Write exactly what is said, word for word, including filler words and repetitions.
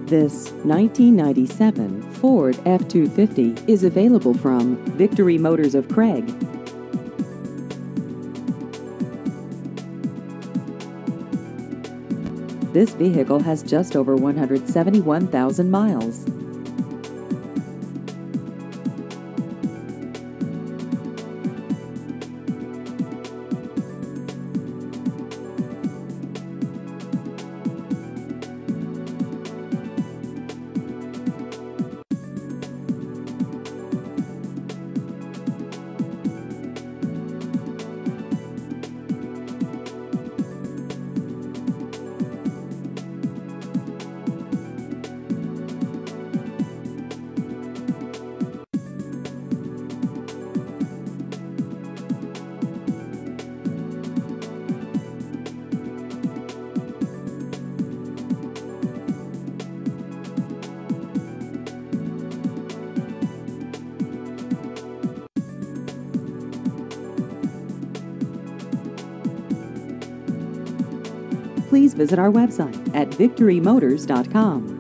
This nineteen ninety-seven Ford F two fifty is available from Victory Motors of Craig. This vehicle has just over one hundred seventy-one thousand miles. Please visit our website at victory motors dot com.